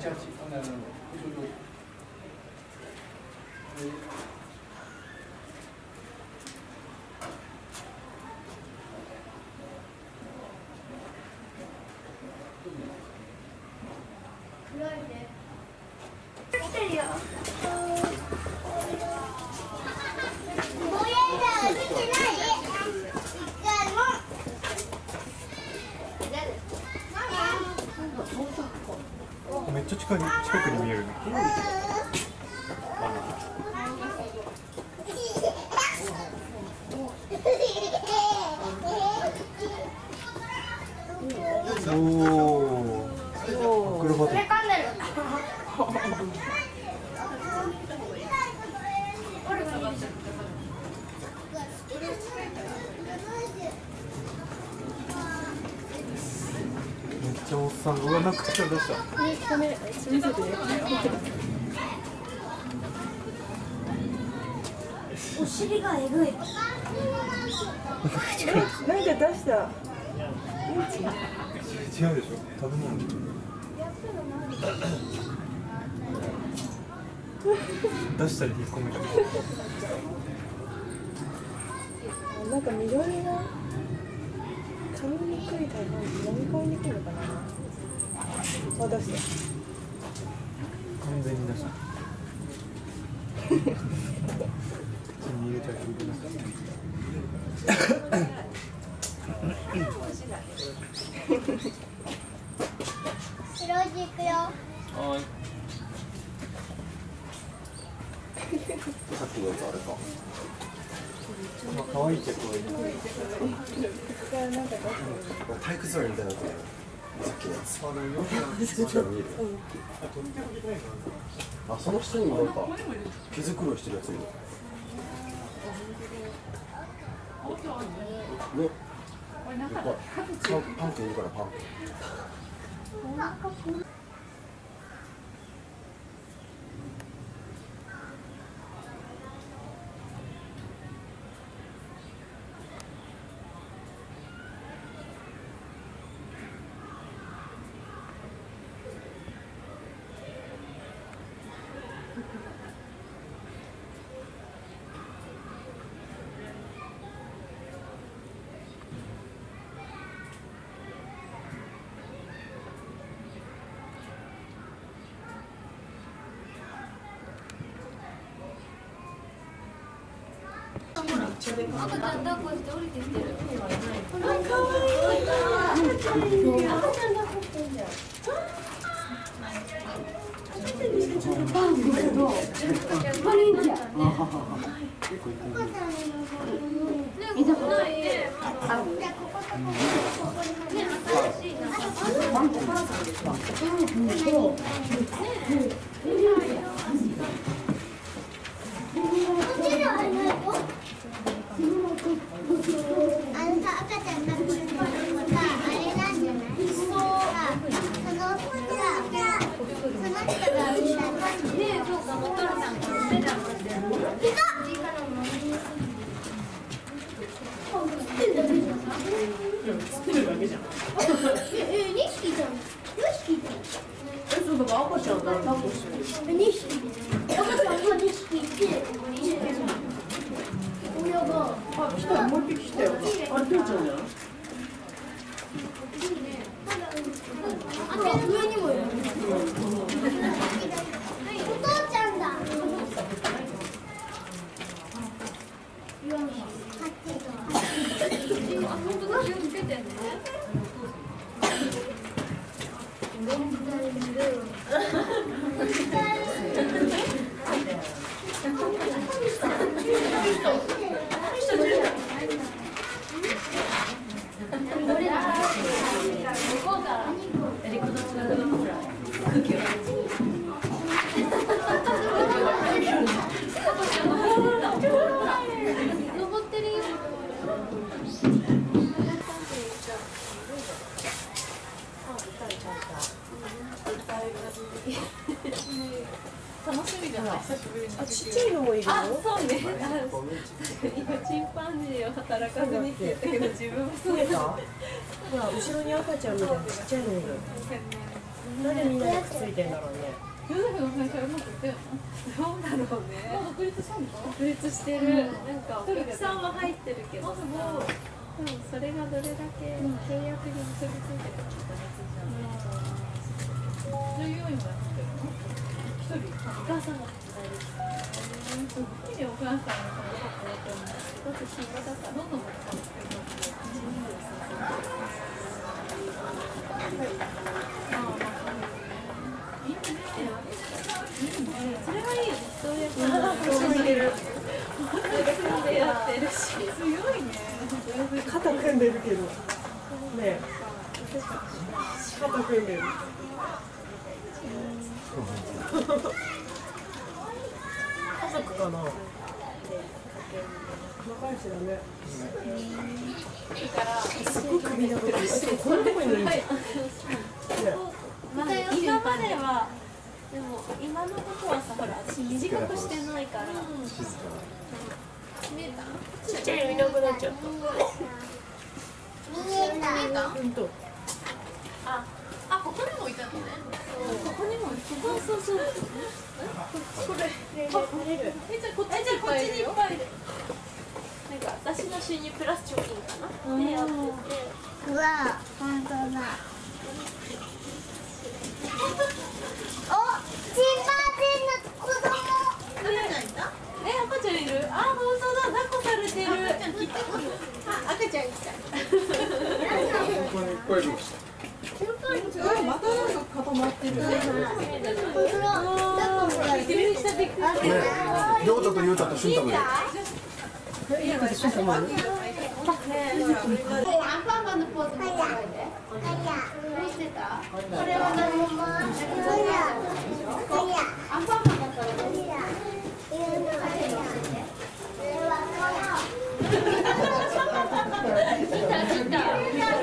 めっちゃ近くに見えるね。おお、アクロバティック。めっちゃおっさん、うわ、なんか口から出した。 お尻がえぐい。 なんか出した。 違うでしょ、食べ物。出したり引っ込めたり。 なんか緑が噛みにくいタイプ、飲み込みにくいのかな。あ、出した。 完全に出した。口に入れちゃう。 白地いくよ。 はい。さっきのやつあれか。まあ可愛いけど。 体育座りみたいなやつ。さっきのやつ。そっちから見える。あ、その下にもなんか毛づくろいしてるやついる。ね。パンケいるからパンケ。 赤ちゃん抱っこして降りてきてる。 可愛い。 赤ちゃん抱っこしてんじゃん。パンこれどう？パリンちゃん。見たことない。 楽しみじゃない、久しぶりに。 あ、ちっちゃいのもいるよ。 あ、そうね。今チンパンジーを働かずにって言ったけど、自分もそうだ。 ほら後ろに赤ちゃんみたいなちっちゃいのいる。なんでみんなにくっついてんだろうね。 ヨゼフの会社うまくいってるの？ どうだろうね。 もう独立したんだ。 独立してる。なんかお客さんは入ってるけどさ。でもそれがどれだけ契約に結びついてるかちょっと別じゃん。 従業員もやってるの？一人。 お母さんが手伝いです。 すっきりお母さんのサポートもだって暇だから。 どんどん使ってますよ。 それはいいよ。そうやって組んでる。組んでやってるし。 強いね。 肩組んでるけど。ねえ。肩組んでる。家族かな。仲良しだね。 だからすごい首長くて、こんなとこにいるんじゃん。ねまあ今まではでも今のことはさほら私短くしてないから。 静か見えた？ ちっちゃいのいなくなっちゃった。本当。 あ、ここにもいたのね。ここにもいた。 そうそう。 これ。 じゃあこっちにいっぱいいるよ。なんか私の収入プラス貯金かな。でやってて。 うわ、本当だ。お、チンパンジーの子供。 赤ちゃんいた？ 赤ちゃんいる？あ、本当だ。抱っこされてる。 赤ちゃん切ってくる。 赤ちゃん来た。 ここにいっぱいいる。 またなんか固まってる。 本当だ。 びっくりしたびっくりした。 ね、りょうちゃんとゆうちゃんとしゅんたもいる。 いいかでしょ、たまに。 アンパンマンのポーズ見せて。どうしてた？これは何もアンパンマンだからどうしてた？